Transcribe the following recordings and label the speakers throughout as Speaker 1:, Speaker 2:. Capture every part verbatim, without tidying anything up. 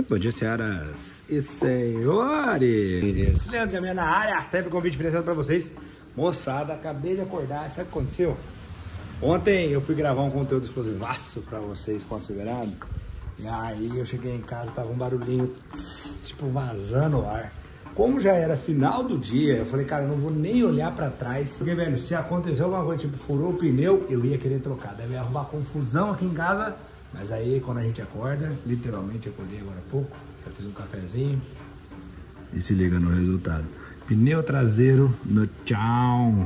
Speaker 1: Bom dia, senhoras e senhores. Leandro Caminha na área, sempre convite diferenciado pra vocês. Moçada, acabei de acordar, sabe o que aconteceu? Ontem eu fui gravar um conteúdo exclusivaço pra vocês, considerado. E aí eu cheguei em casa, tava um barulhinho, tipo, vazando o ar. Como já era final do dia, eu falei, cara, eu não vou nem olhar pra trás. Porque, velho, se aconteceu alguma coisa, tipo, furou o pneu, eu ia querer trocar. Deve arrumar confusão aqui em casa. Mas aí, quando a gente acorda, literalmente, eu acordei agora há pouco, já fiz um cafezinho e se liga no resultado. Pneu traseiro no chão.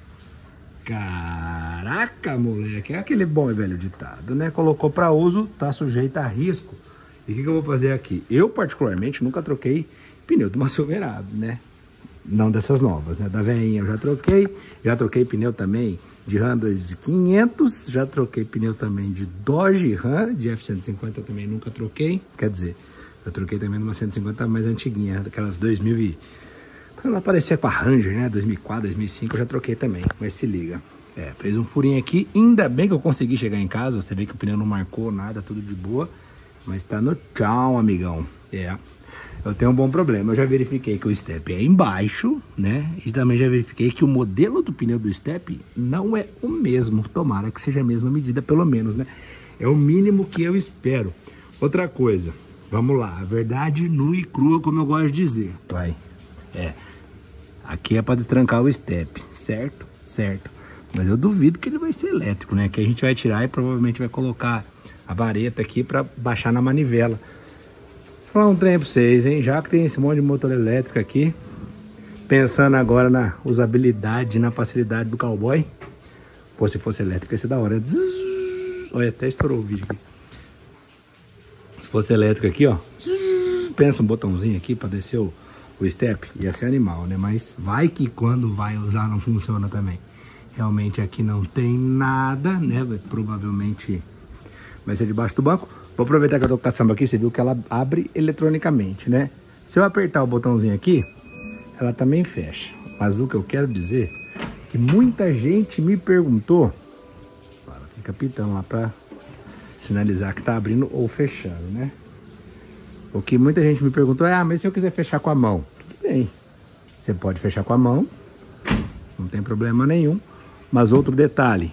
Speaker 1: Caraca, moleque, é aquele bom e velho ditado, né? Colocou para uso, tá sujeito a risco. E o que, que eu vou fazer aqui? Eu, particularmente, nunca troquei pneu de uma Silverado, né? Não dessas novas, né? Da veinha eu já troquei, já troquei pneu também de Ram dois mil e quinhentos, já troquei pneu também de Dodge Ram, de F cento e cinquenta eu também nunca troquei, quer dizer, eu troquei também numa cento e cinquenta mais antiguinha, daquelas dois mil e... Pra não aparecer com a Ranger, né, dois mil e quatro, dois mil e cinco eu já troquei também, mas se liga. É, fez um furinho aqui, ainda bem que eu consegui chegar em casa, você vê que o pneu não marcou nada, tudo de boa, mas tá no chão, amigão, é... Eu tenho um bom problema, eu já verifiquei que o step é embaixo, né? E também já verifiquei que o modelo do pneu do step não é o mesmo. Tomara que seja a mesma medida, pelo menos, né? É o mínimo que eu espero. Outra coisa, vamos lá. A verdade nua e crua, como eu gosto de dizer. Vai. É. Aqui é para destrancar o step, certo? Certo. Mas eu duvido que ele vai ser elétrico, né? Que a gente vai tirar e provavelmente vai colocar a vareta aqui para baixar na manivela. Vou falar um trem pra vocês, hein? Já que tem esse monte de motor elétrico aqui, pensando agora na usabilidade, na facilidade do cowboy. Pô, se fosse elétrico ia ser da hora. Zzz, olha, até estourou o vídeo aqui. Se fosse elétrico aqui, ó. Zzz, pensa um botãozinho aqui pra descer o, o step. Ia ser animal, né? Mas vai que quando vai usar não funciona também. Realmente aqui não tem nada, né? Provavelmente vai ser debaixo do banco. Vou aproveitar que eu tô com a caçamba aqui, você viu que ela abre eletronicamente, né? Se eu apertar o botãozinho aqui, ela também fecha. Mas o que eu quero dizer é que muita gente me perguntou, fica pitando lá pra sinalizar que tá abrindo ou fechando, né? O que muita gente me perguntou é, ah, mas se eu quiser fechar com a mão? Tudo bem, você pode fechar com a mão, não tem problema nenhum. Mas outro detalhe,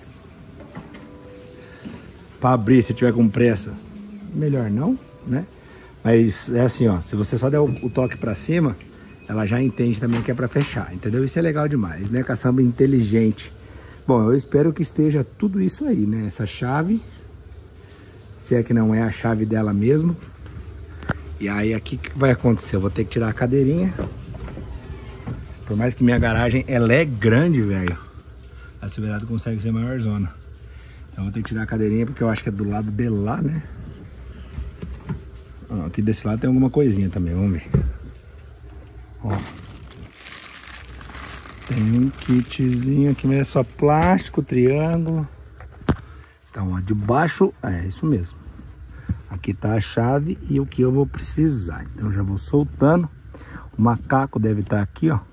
Speaker 1: para abrir, se tiver com pressa, melhor não, né? Mas é assim, ó, se você só der o, o toque pra cima, ela já entende também que é pra fechar, entendeu? Isso é legal demais, né? Caçamba inteligente. Bom, eu espero que esteja tudo isso aí, né? Essa chave, se é que não é a chave dela mesmo. E aí aqui o que vai acontecer? Eu vou ter que tirar a cadeirinha. Por mais que minha garagem, ela é grande, velho, a Silverado consegue ser maior zona. Então vou ter que tirar a cadeirinha porque eu acho que é do lado de lá, né? Ó, aqui desse lado tem alguma coisinha também, vamos ver. Ó. Tem um kitzinho aqui, mas é só plástico, triângulo. Então, ó, de baixo, é isso mesmo. Aqui tá a chave e o que eu vou precisar. Então já vou soltando. O macaco deve estar aqui, ó.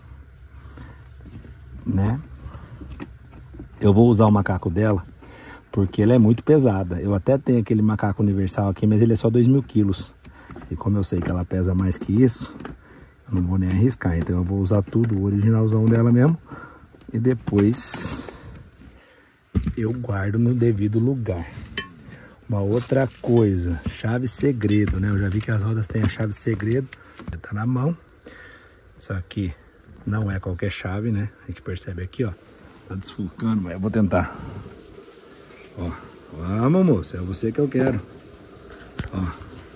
Speaker 1: Né? Eu vou usar o macaco dela porque ela é muito pesada. Eu até tenho aquele macaco universal aqui, mas ele é só dois mil quilos. E como eu sei que ela pesa mais que isso, eu não vou nem arriscar. Então eu vou usar tudo, o originalzão dela mesmo. E depois eu guardo no devido lugar. Uma outra coisa, chave segredo, né? Eu já vi que as rodas têm a chave segredo. Tá na mão. Isso aqui não é qualquer chave, né? A gente percebe aqui, ó. Tá desfocando, mas eu vou tentar. Ó, vamos, moço, é você que eu quero. Ó.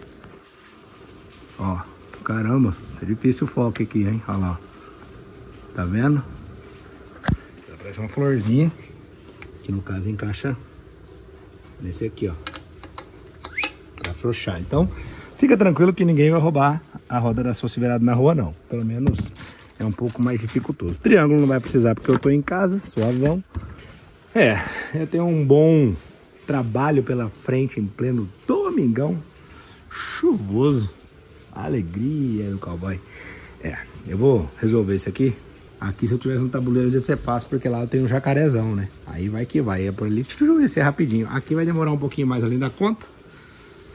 Speaker 1: Ó, caramba, tá difícil o foco aqui, hein? Olha lá, ó. Tá vendo? Parece uma florzinha, que no caso encaixa nesse aqui, ó. Pra afrouxar. Então, fica tranquilo que ninguém vai roubar a roda da sua Silverado na rua, não. Pelo menos é um pouco mais dificultoso. Triângulo não vai precisar porque eu tô em casa, suavão. É, eu tenho um bom trabalho pela frente em pleno domingão chuvoso. Alegria do cowboy. É, eu vou resolver isso aqui. Aqui se eu tivesse um tabuleiro ia ser fácil, porque lá eu tenho um jacarezão, né? Aí vai que vai, é por ali, deixa eu ver se é rapidinho. Aqui vai demorar um pouquinho mais além da conta.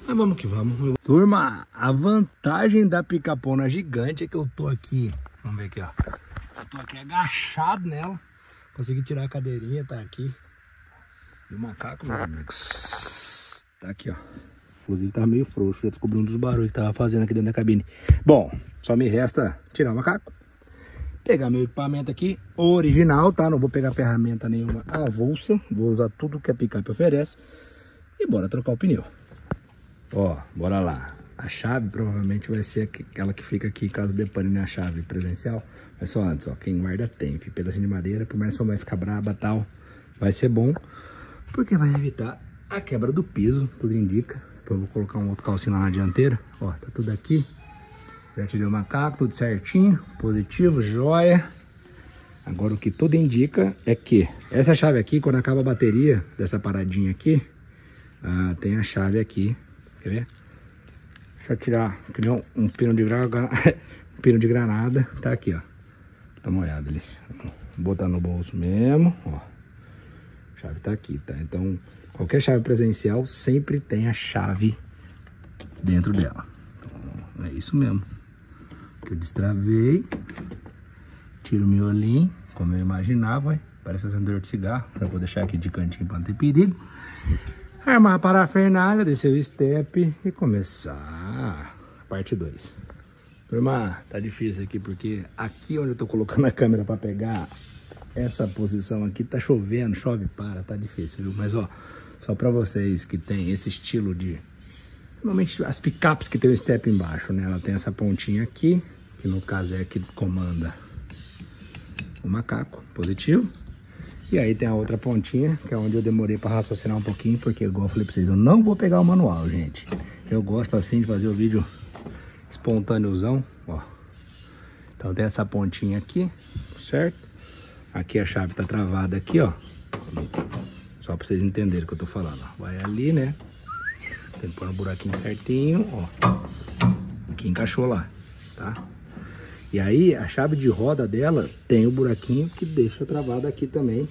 Speaker 1: Mas vamos que vamos. Turma, a vantagem da pica-pona gigante é que eu tô aqui, vamos ver aqui, ó. Eu tô aqui agachado nela. Consegui tirar a cadeirinha, tá aqui. E o macaco, meus amigos, tá aqui, ó. Inclusive tava meio frouxo, já descobri um dos barulhos que tava fazendo aqui dentro da cabine. Bom, só me resta tirar o macaco. Pegar meu equipamento aqui, original, tá? Não vou pegar ferramenta nenhuma avulsa. Vou usar tudo que a picape oferece. E bora trocar o pneu. Ó, bora lá. A chave provavelmente vai ser aquela que fica aqui, caso depane na chave presencial. Mas só antes, ó, quem guarda tem. Pedacinho de madeira, por mais que sua mãe ficar braba e tal, vai ser bom. Porque vai evitar a quebra do piso, tudo indica. Depois eu vou colocar um outro calcinho lá na dianteira. Ó, tá tudo aqui. Já tirei o macaco, tudo certinho, positivo, joia. Agora o que tudo indica é que essa chave aqui, quando acaba a bateria dessa paradinha aqui, ah, tem a chave aqui, quer ver? Deixa eu tirar, criou um pino de granada, um pino de granada, tá aqui, ó. Tá molhado ali. Vou botar no bolso mesmo, ó. A chave tá aqui, tá? Então, qualquer chave presencial sempre tem a chave dentro dela. Então, é isso mesmo. Que eu destravei, tiro o miolinho, como eu imaginava, hein? Parece um acendedor de cigarro, para vou deixar aqui de cantinho para não ter perigo. Armar a parafernália, descer o step e começar a parte dois. Turma, tá difícil aqui porque aqui onde eu tô colocando a câmera para pegar essa posição aqui, tá chovendo, chove para, tá difícil, viu? Mas ó, só para vocês que tem esse estilo de... Normalmente as picapes que tem o step embaixo, né? Ela tem essa pontinha aqui, que no caso é a que comanda o macaco, positivo. E aí tem a outra pontinha, que é onde eu demorei para raciocinar um pouquinho, porque igual eu falei para vocês, eu não vou pegar o manual, gente. Eu gosto assim de fazer o vídeo espontâneozão, ó. Então tem essa pontinha aqui, certo? Aqui a chave tá travada aqui, ó. Só para vocês entenderem o que eu tô falando, ó. Vai ali, né? Tem que pôr um buraquinho certinho, ó. Aqui encaixou lá, tá? E aí, a chave de roda dela tem o buraquinho que deixa travada aqui também.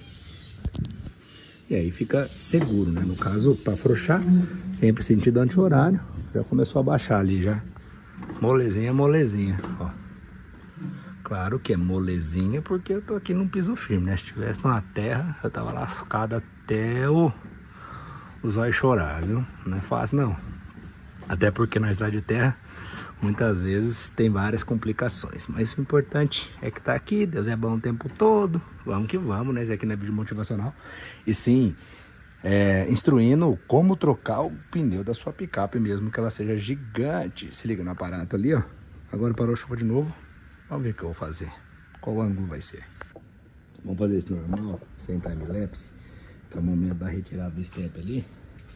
Speaker 1: E aí fica seguro, né? No caso, para afrouxar, sempre sentido anti-horário. Já começou a baixar ali, já. Molezinha, molezinha, ó. Claro que é molezinha porque eu tô aqui num piso firme, né? Se tivesse numa terra, eu tava lascado até o... os olhos chorar, viu? Não é fácil, não. Até porque na estrada de terra, muitas vezes tem várias complicações. Mas o importante é que tá aqui, Deus é bom o tempo todo. Vamos que vamos, né? Isso aqui não é vídeo motivacional. E sim, é, instruindo como trocar o pneu da sua picape, mesmo que ela seja gigante. Se liga no aparato ali, ó. Agora parou a chuva de novo. Vamos ver o que eu vou fazer. Qual ângulo vai ser? Vamos fazer isso normal, sem time-lapse. Que é o momento da retirada do step ali.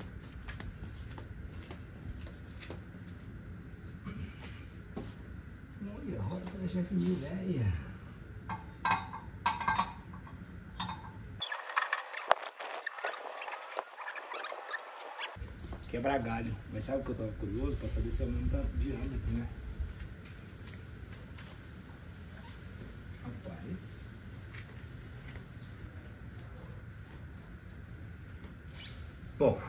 Speaker 1: Olha, roda para deixar fininho, velha. Quebrar galho. Mas sabe o que eu tava curioso? Para saber se a mão tá girando aqui, né? Rapaz. Bom,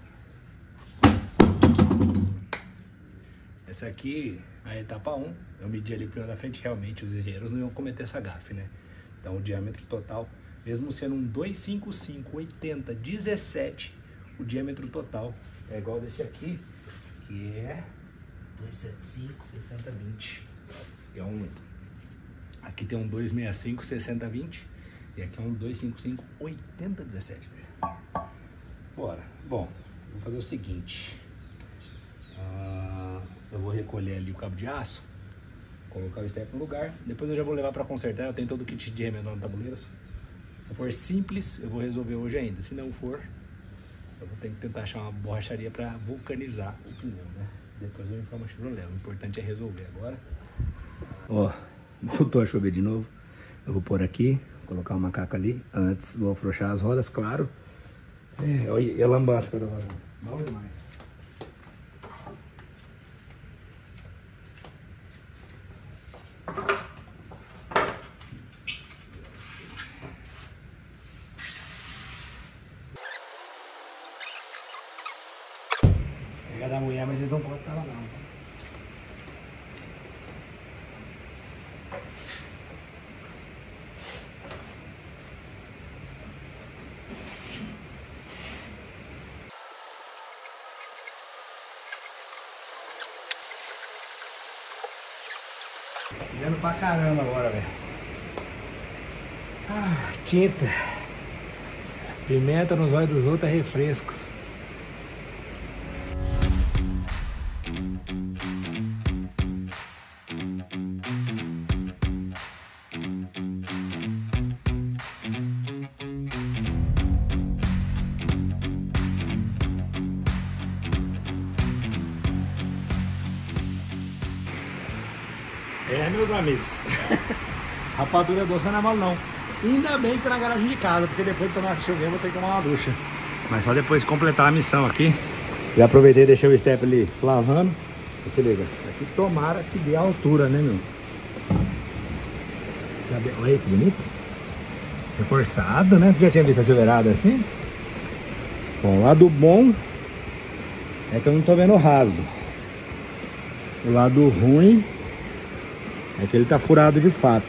Speaker 1: essa aqui, a etapa um, eu medi ali o pneu da frente, realmente os engenheiros não iam cometer essa gafe, né? Então o diâmetro total, mesmo sendo um dois cinco cinco, oitenta, dezessete, o diâmetro total é igual desse aqui, que é dois setenta e cinco, sessenta, vinte. É um, aqui tem um dois sessenta e cinco, sessenta, vinte, e aqui é um dois cinco cinco, oitenta, dezessete. Bora. Bom, vou fazer o seguinte. Uh, eu vou recolher ali o cabo de aço, colocar o step no lugar. Depois eu já vou levar para consertar. Eu tenho todo o kit de remendar no tabuleiro. Se for simples, eu vou resolver hoje ainda. Se não for, eu vou ter que tentar achar uma borracharia para vulcanizar o pneu, né? Depois eu informo a Chevrolet. O importante é resolver agora. Ó, voltou a chover de novo. Eu vou pôr aqui, colocar o macaco ali. Antes vou afrouxar as rodas, claro. É, olha, e a lambança que eu tô fazendo. Bom demais. Pega da mulher eles não podem estar lá não. Vendo pra caramba agora, velho. Ah, tinta. Pimenta nos olhos dos outros é refresco. É, meus amigos. Rapadura doce não é mal não. Ainda bem que tá na garagem de casa, porque depois de tomar chuva eu vou ter que tomar uma ducha. Mas só depois de completar a missão aqui. Já aproveitei e deixei o step ali lavando. Se liga, aqui tomara que dê a altura, né, meu? Olha aí que bonito. Reforçado, né? Você já tinha visto a silveirada assim? Bom, o lado bom é que eu não tô vendo o rasgo. O lado ruim é que ele tá furado de fato.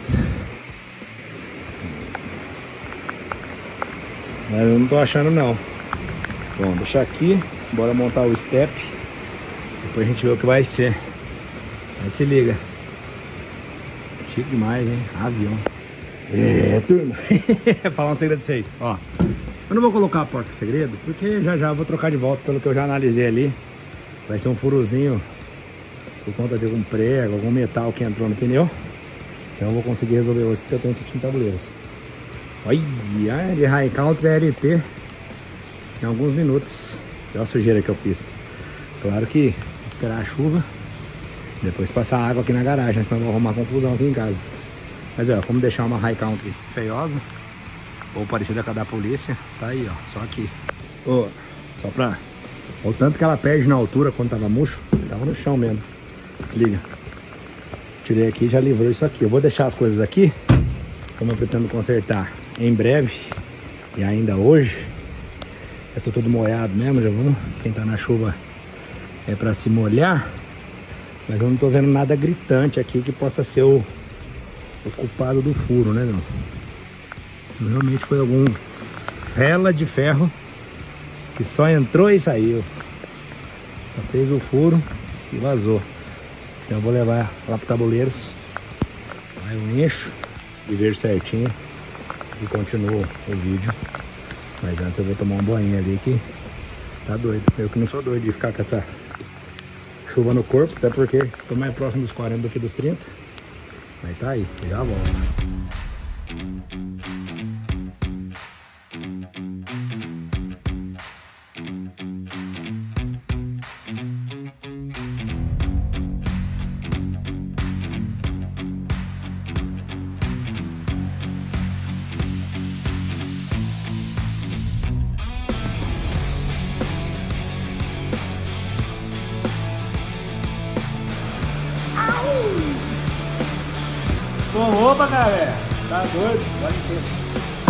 Speaker 1: Mas eu não tô achando não. Bom, deixar aqui. Bora montar o step. Depois a gente vê o que vai ser. Aí se liga. Chique demais, hein? Avião. É, turma. Falar um segredo pra vocês. Ó, eu não vou colocar a porta segredo, porque já já eu vou trocar de volta. Pelo que eu já analisei ali, vai ser um furozinho por conta de algum prego, algum metal que entrou no pneu. Então eu vou conseguir resolver hoje, porque eu tenho kit em tabuleiros. Olha, de High Country L T em alguns minutos. Olha a sujeira que eu fiz. Claro que esperar a chuva, depois passar água aqui na garagem, senão eu vou arrumar confusão aqui em casa. Mas ó, como deixar uma High Country feiosa ou parecida com a da polícia, tá aí, ó, só aqui. Ó, só pra... O tanto que ela perde na altura quando tava murcho, tava no chão mesmo. Se liga. Tirei aqui e já livrou isso aqui. Eu vou deixar as coisas aqui, como eu pretendo consertar em breve e ainda hoje. Eu tô todo molhado mesmo, já vamos. Quem tá na chuva é pra se molhar. Mas eu não tô vendo nada gritante aqui que possa ser o, o culpado do furo, né, meu? Realmente foi algum vela de ferro que só entrou e saiu. Só fez o furo e vazou. Então eu vou levar lá pro Tabuleiros. Aí eu encho e vejo certinho e continuo o vídeo. Mas antes eu vou tomar um banho ali que tá doido. Eu que não sou doido de ficar com essa chuva no corpo, até porque tô mais próximo dos quarenta do que dos trinta. Mas tá aí, já volto. Bom, opa, galera, tá doido? Dá licença.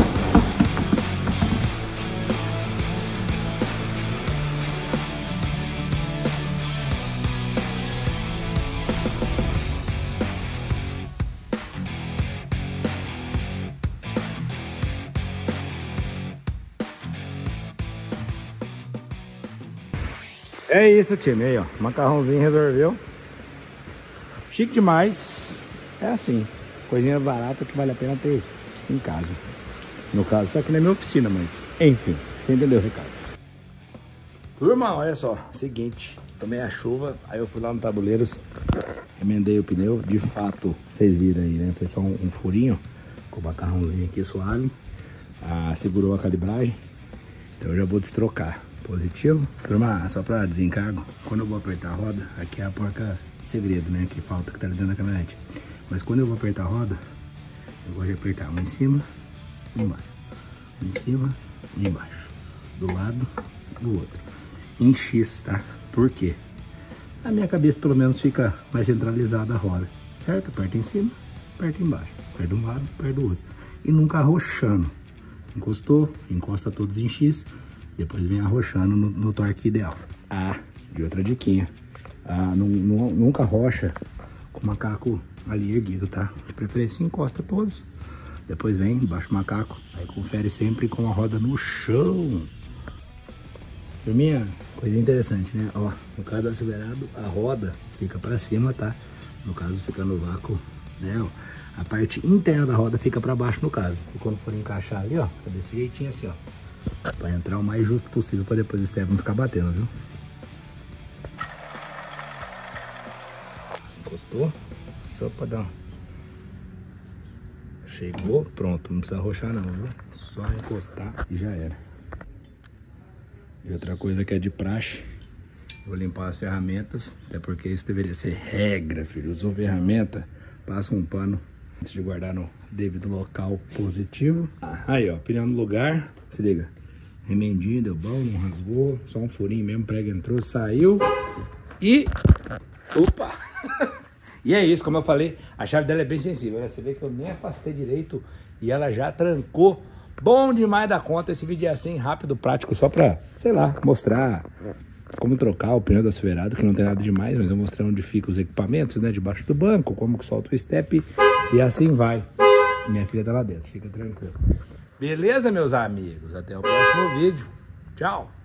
Speaker 1: É isso, time, aí ó, macarrãozinho resolveu. Chique demais. É assim, coisinha barata que vale a pena ter em casa. No caso tá aqui na minha oficina, mas enfim, você entendeu, Ricardo? Turma, olha só, seguinte, tomei a chuva, aí eu fui lá no Tabuleiros, emendei o pneu, de fato, vocês viram aí, né? Foi só um, um furinho, com o macarrãozinho aqui suave, ah, segurou a calibragem, então eu já vou destrocar. Positivo. Turma, só pra desencargo, quando eu vou apertar a roda, aqui é a porca segredo, né? Que falta que tá dentro da caminhonete. Mas quando eu vou apertar a roda, eu gosto de apertar um em cima e embaixo. Um em cima e embaixo. Do lado do outro. Em X, tá? Por quê? A minha cabeça pelo menos fica mais centralizada a roda. Certo? Aperta em cima, aperta embaixo. Aperta de um lado, aperta do outro. E nunca arrochando. Encostou, encosta todos em X. Depois vem arrochando no, no torque ideal. Ah, e outra diquinha. Ah, não, não, nunca rocha com o macaco ali erguido, tá? De preferência encosta todos. Depois vem, baixa o macaco. Aí confere sempre com a roda no chão. Turminha, coisa interessante, né? Ó, no caso do acelerado, a roda fica pra cima, tá? No caso, fica no vácuo, né? Ó, a parte interna da roda fica pra baixo, no caso. E quando for encaixar ali, ó, é desse jeitinho assim, ó. Pra entrar o mais justo possível, pra depois o step não ficar batendo, viu? Encostou. Só pra dar uma... Chegou, pronto. Não precisa arrochar não, viu? Só encostar e já era. E outra coisa que é de praxe, vou limpar as ferramentas, até porque isso deveria ser regra, filho. Usou ferramenta, passa um pano antes de guardar no devido local positivo. Aí, ó, pneu no lugar, se liga. Remendinho, deu bom, não rasgou, só um furinho mesmo, prego entrou, saiu. E... Opa! E é isso, como eu falei, a chave dela é bem sensível. Você vê que eu nem afastei direito e ela já trancou. Bom demais da conta. Esse vídeo é assim, rápido, prático, só pra, sei lá, mostrar como trocar o pneu do acelerado, que não tem nada demais, mas eu mostrei onde ficam os equipamentos, né, debaixo do banco, como que solta o step e assim vai. Minha filha tá lá dentro, fica tranquilo. Beleza, meus amigos? Até o próximo vídeo. Tchau!